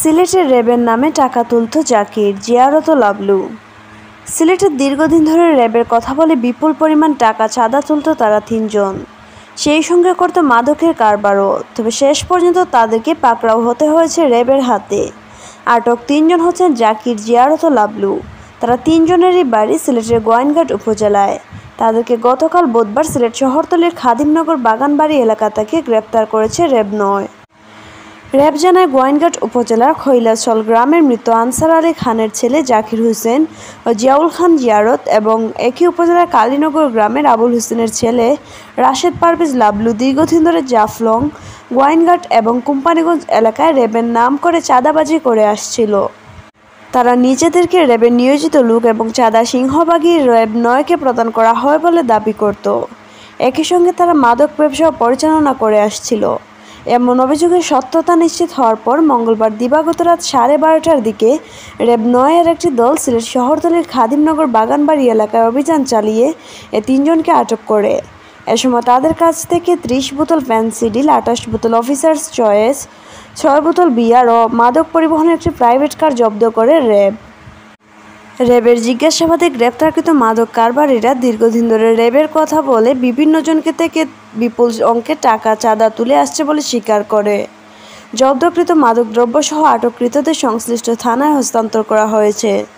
সিলেটের র্যাবের নামে টাকা তুলত জাকির, জিয়ারত লাবলু। সিলেটে দীর্ঘদিন ধরে র্যাবের কথা বলে বিপুল পরিমাণ টাকা চাঁদা তুলত তারা তিনজন। সেই সঙ্গে করত মাদকের কারবারও। তবে শেষ পর্যন্ত তাদেরকে পাকড়াও হতে হয়েছে র্যাবের হাতে। আটক তিনজন হচ্ছেন জাকির, জিয়ারত লাবলু। তারা তিনজনেরই বাড়ি সিলেটের গোয়াইনঘাট উপজেলায়। তাদেরকে গতকাল বুধবার সিলেট শহরতলির খাদিমনগর বাগানবাড়ি এলাকা থেকে গ্রেপ্তার করেছে র্যাব ৯। র্যাব জানায়, গোয়াইনঘাট উপজেলার খৈলাচল গ্রামের মৃত আনসার আলী খানের ছেলে জাকির হোসেন ও জিয়াউল খান জিয়ারত এবং একই উপজেলার কালীনগর গ্রামের আবুল হোসেনের ছেলে রাশেদ পারভেজ লাবলু দীর্ঘদিন ধরে জাফলং, গোয়াইনঘাট এবং কোম্পানিগঞ্জ এলাকায় র্যাবের নাম করে চাঁদাবাজি করে আসছিল। তারা নিজেদেরকে র্যাবের নিয়োজিত লোক এবং চাঁদা সিংহভাগই র্যাব ৯কে প্রদান করা হয় বলে দাবি করত। একই সঙ্গে তারা মাদক ব্যবসাও পরিচালনা করে আসছিল। এমন অভিযোগের সত্যতা নিশ্চিত হওয়ার পর মঙ্গলবার দিবাগত রাত 12:30টার দিকে র্যাব ৯-এর একটি দল সিলেট শহরতলির খাদিমনগর বাগানবাড়ি এলাকায় অভিযান চালিয়ে এ তিনজনকে আটক করে। এ সময় তাদের কাছ থেকে 30 বোতল ফেনসিডিল, 28 বোতল অফিসার্স চয়েস, 6 বোতল বিয়ার ও মাদক পরিবহনের একটি প্রাইভেট কার জব্দ করে র্যাব। র্যাবের জিজ্ঞাসাবাদে গ্রেপ্তারকৃত মাদক কারবারিরা দীর্ঘদিন ধরে র্যাবের কথা বলে বিভিন্ন জনকে থেকে বিপুল অঙ্কের টাকা চাঁদা তুলে আসছে বলে স্বীকার করে। জব্দকৃত মাদকদ্রব্যসহ আটককৃতদের সংশ্লিষ্ট থানায় হস্তান্তর করা হয়েছে।